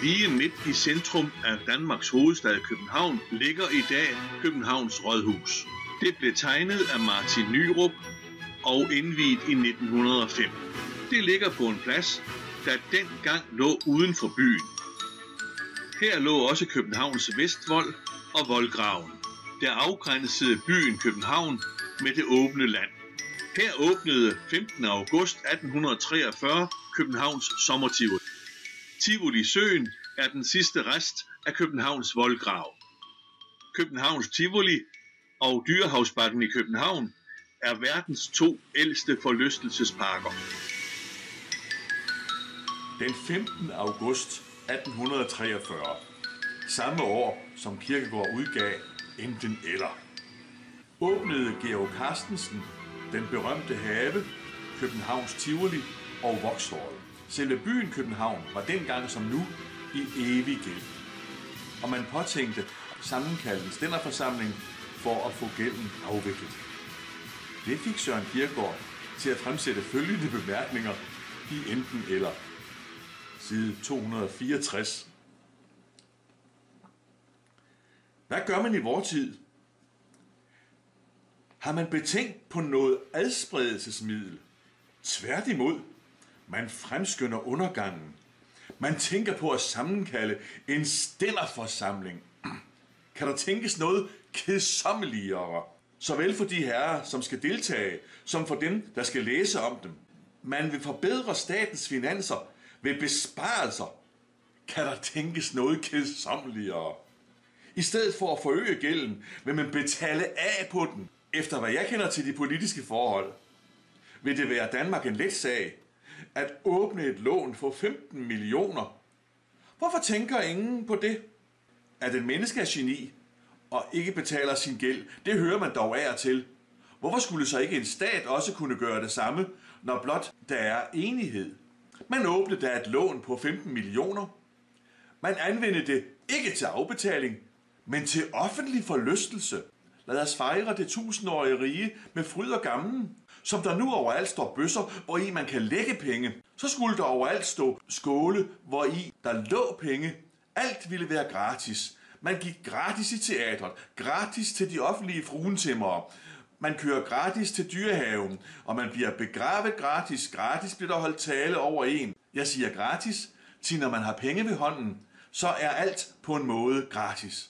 Lige midt i centrum af Danmarks hovedstad København ligger i dag Københavns Rådhus. Det blev tegnet af Martin Nyrop og indviet i 1905. Det ligger på en plads, der dengang lå uden for byen. Her lå også Københavns Vestvold og Voldgraven, der afgrænsede byen København med det åbne land. Her åbnede 15. august 1843 Københavns Sommertivoli. Tivoli Søen er den sidste rest af Københavns voldgrav. Københavns Tivoli og Dyrehavsbakken i København er verdens 2 ældste forlystelsesparker. Den 15. august 1843, samme år som Kierkegaard udgav Enten eller, åbnede Georg Carstensen den berømte have, Københavns Tivoli og Vauxhall. Selve byen København var dengang som nu i evig gæld, og man påtænkte at sammenkalde en stænderforsamling for at få gælden afviklet. Det fik Søren Kierkegaard til at fremsætte følgende bemærkninger i Enten eller, side 264. Hvad gør man i vor tid? Har man betænkt på noget adspredelsesmiddel? Tværtimod, man fremskynder undergangen. Man tænker på at sammenkalde en stænderforsamling. Kan der tænkes noget kedsommeligere, såvel for de herrer, som skal deltage, som for dem, der skal læse om dem? Man vil forbedre statens finanser ved besparelser. Kan der tænkes noget kedsommeligere? I stedet for at forøge gælden, vil man betale af på den. Efter hvad jeg kender til de politiske forhold, vil det være Danmark en let sag at åbne et lån for 15 millioner. Hvorfor tænker ingen på det? At en menneske er geni og ikke betaler sin gæld, det hører man dog af og til. Hvorfor skulle så ikke en stat også kunne gøre det samme, når blot der er enighed? Man åbnede da et lån på 15 millioner. Man anvendte det ikke til afbetaling, men til offentlig forlystelse. Lad os fejre det 1000-årige rige med fryd og gammen. Som der nu overalt står bøsser, hvori man kan lægge penge, så skulle der overalt stå skåle, hvori der lå penge. Alt ville være gratis. Man gik gratis i teatret, gratis til de offentlige fruentimmere. Man kører gratis til dyrehaven, og man bliver begravet gratis. Gratis bliver der holdt tale over en. Jeg siger gratis, til når man har penge ved hånden, så er alt på en måde gratis.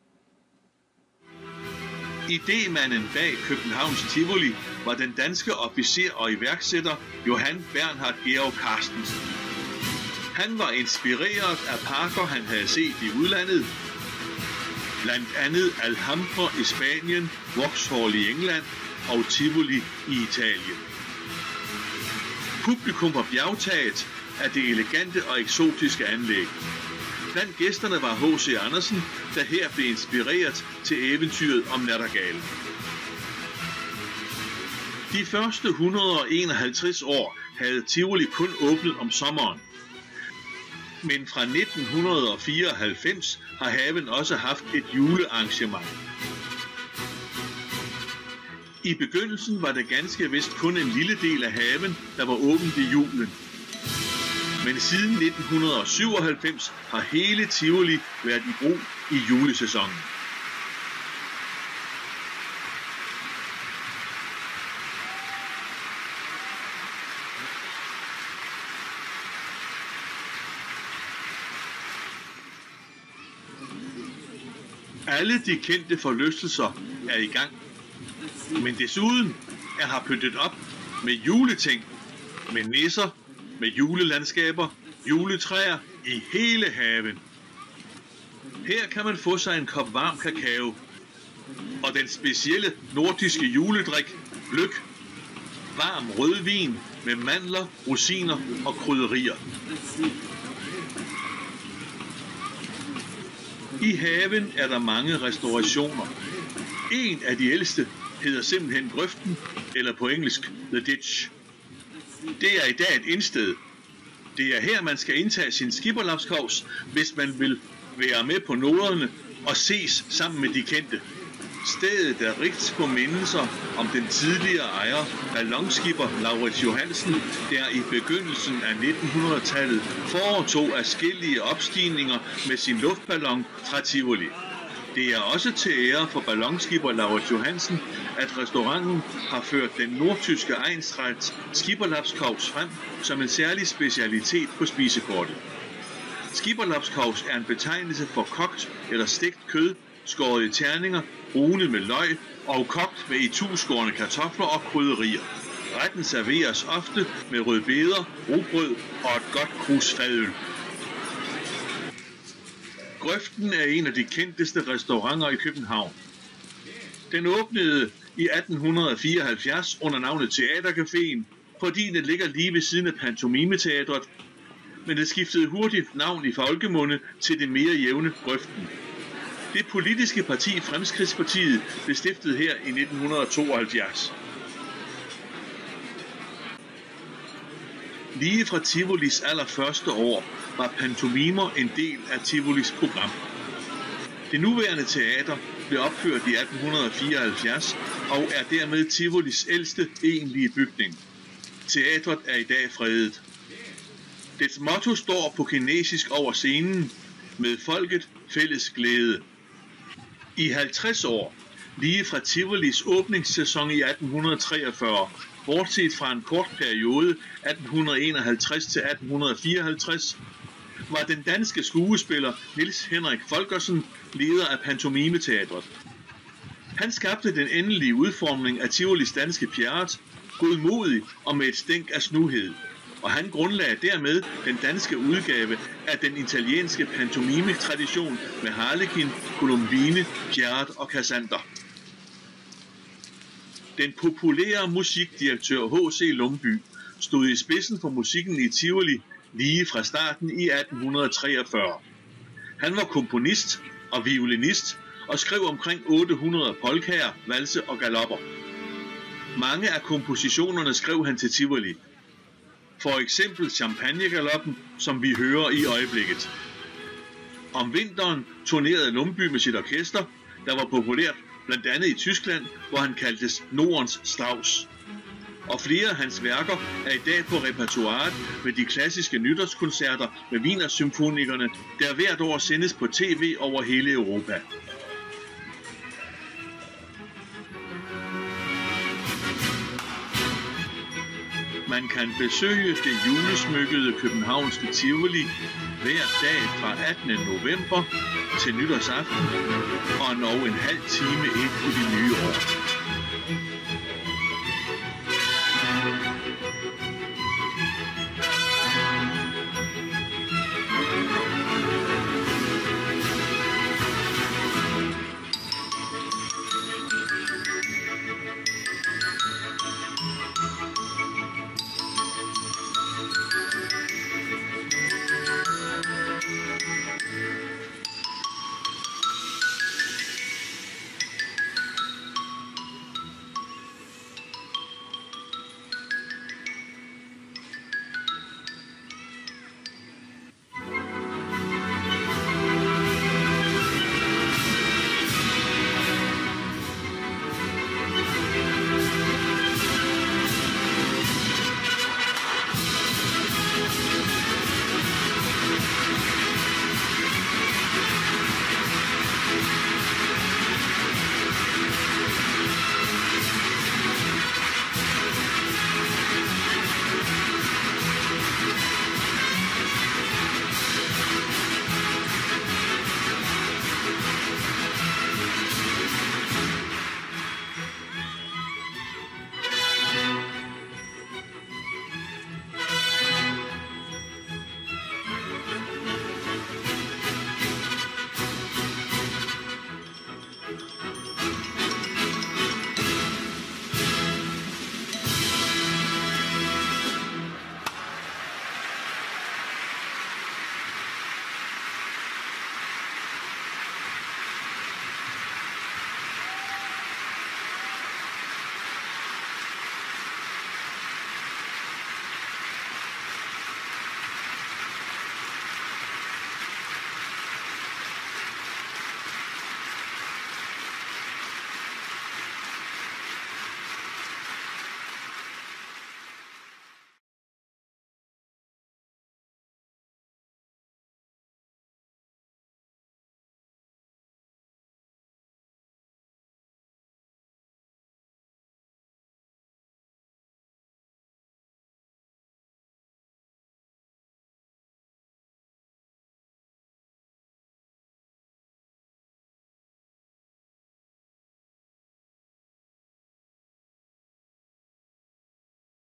Idémanden bag Københavns Tivoli var den danske officer og iværksætter Johan Bernhard Georg Carstensen. Han var inspireret af parker, han havde set i udlandet, blandt andet Alhambra i Spanien, Vauxhall i England og Tivoli i Italien. Publikum var bjergtaget af det elegante og eksotiske anlæg. Blandt gæsterne var H.C. Andersen, der her blev inspireret til eventyret om Nattergalen. De første 151 år havde Tivoli kun åbnet om sommeren. Men fra 1994 har haven også haft et julearrangement. I begyndelsen var det ganske vist kun en lille del af haven, der var åbent i julen. Men siden 1997 har hele Tivoli været i brug i julesæsonen. Alle de kendte forlystelser er i gang, men desuden er her pyntet op med juleting, med nisser, med julelandskaber, juletræer i hele haven. Her kan man få sig en kop varm kakao og den specielle nordiske juledrik, gløgg, varm rødvin med mandler, rosiner og krydderier. I haven er der mange restaurationer. En af de ældste hedder simpelthen Grøften, eller på engelsk The Ditch. Det er i dag et indsted. Det er her, man skal indtage sin skipperlapskovs, hvis man vil være med på noderne og ses sammen med de kendte. Stedet er rigt på mindelser om den tidligere ejer, ballonskipper Laurits Johansen, der i begyndelsen af 1900-tallet foretog adskillige opstigninger med sin luftballon fra Tivoli. Det er også til ære for ballonskipper Laurits Johansen, at restauranten har ført den nordtyske egnsret Skipperlapskaus frem som en særlig specialitet på spisekortet. Skipperlapskaus er en betegnelse for kogt eller stegt kød, skåret i terninger, brunet med løg og kogt med ituskårne kartofler og krydderier. Retten serveres ofte med rødbeder, rugbrød og et godt krus fadøl. Grøften er en af de kendteste restauranter i København. Den åbnede i 1874 under navnet Teatercaféen, fordi den ligger lige ved siden af Pantomimeteatret, men det skiftede hurtigt navn i folkemunde til det mere jævne Grøften. Det politiske parti Fremskridtspartiet blev stiftet her i 1972. Lige fra Tivolis allerførste år var pantomimer en del af Tivolis program. Det nuværende teater blev opført i 1874 og er dermed Tivolis ældste egentlige bygning. Teatret er i dag fredet. Dets motto står på kinesisk over scenen: med folket fælles glæde. I 50 år, lige fra Tivolis åbningssæson i 1843, bortset fra en kort periode 1851 til 1854, var den danske skuespiller Niels Henrik Folkersen leder af Pantomimeteatret. Han skabte den endelige udformning af Tivolis danske Pjerret, godmodig og med et stænk af snuhed, og han grundlagde dermed den danske udgave af den italienske pantomime-tradition med Harlekin, Columbine, Pjerret og Cassander. Den populære musikdirektør H.C. Lumbye stod i spidsen for musikken i Tivoli lige fra starten i 1843. Han var komponist og violinist og skrev omkring 800 polkaer, valse og galopper. Mange af kompositionerne skrev han til Tivoli. For eksempel Champagnegaloppen, som vi hører i øjeblikket. Om vinteren turnerede Lumbye med sit orkester, der var populært blandt andet i Tyskland, hvor han kaldtes Nordens Strauss. Og flere af hans værker er i dag på repertoiret med de klassiske nytårskoncerter med Wienersymfonikerne, der hvert år sendes på tv over hele Europa. Man kan besøge det julesmykkede københavnske Tivoli hver dag fra 18. november til nytårsaften og en halv time ind i det nye år.